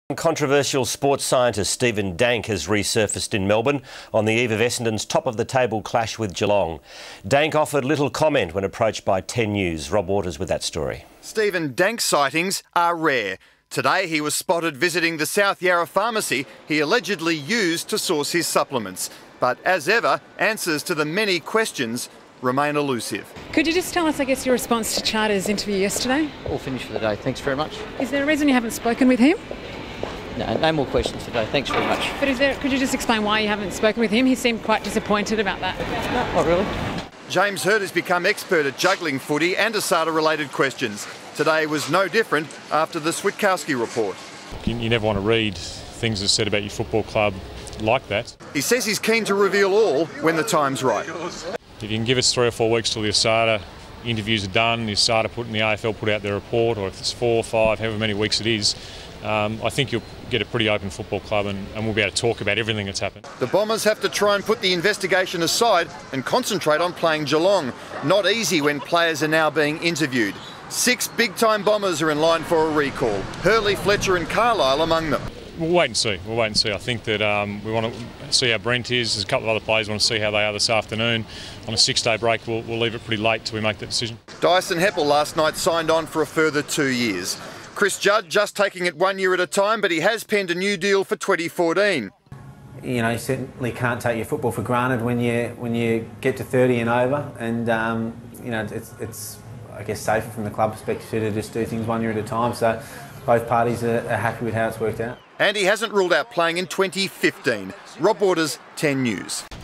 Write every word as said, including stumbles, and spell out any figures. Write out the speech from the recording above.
Controversial sports scientist Stephen Dank has resurfaced in Melbourne on the eve of Essendon's top-of-the-table clash with Geelong. Dank offered little comment when approached by ten News. Rob Waters with that story. Stephen Dank's sightings are rare. Today he was spotted visiting the South Yarra pharmacy he allegedly used to source his supplements. But as ever, answers to the many questions remain elusive. Could you just tell us, I guess, your response to Charter's interview yesterday? All finished for the day. Thanks very much. Is there a reason you haven't spoken with him? No, no more questions today. Thanks very much. But is there, could you just explain why you haven't spoken with him? He seemed quite disappointed about that. No, not really. James Hird has become expert at juggling footy and Asada-related questions. Today was no different after the Switkowski report. You, you never want to read things that's said about your football club like that. He says he's keen to reveal all when the time's right. If you can give us three or four weeks till the Asada interviews are done, the Asada put in the A F L put out their report, or if it's four or five, however many weeks it is, um, I think you'll get a pretty open football club and, and we'll be able to talk about everything that's happened. The Bombers have to try and put the investigation aside and concentrate on playing Geelong. Not easy when players are now being interviewed. Six big-time Bombers are in line for a recall. Hurley, Fletcher and Carlisle among them. We'll wait and see. We'll wait and see. I think that um, we want to see how Brent is. There's a couple of other players we want to see how they are this afternoon. On a six-day break, we'll, we'll leave it pretty late till we make that decision. Dyson Heppel last night signed on for a further two years. Chris Judd just taking it one year at a time, but he has penned a new deal for twenty fourteen. You know, you certainly can't take your football for granted when you when you get to thirty and over, and um, you know it's it's I guess safer from the club perspective to just do things one year at a time. So both parties are, are happy with how it's worked out. And he hasn't ruled out playing in twenty fifteen. Rob Waters, ten News.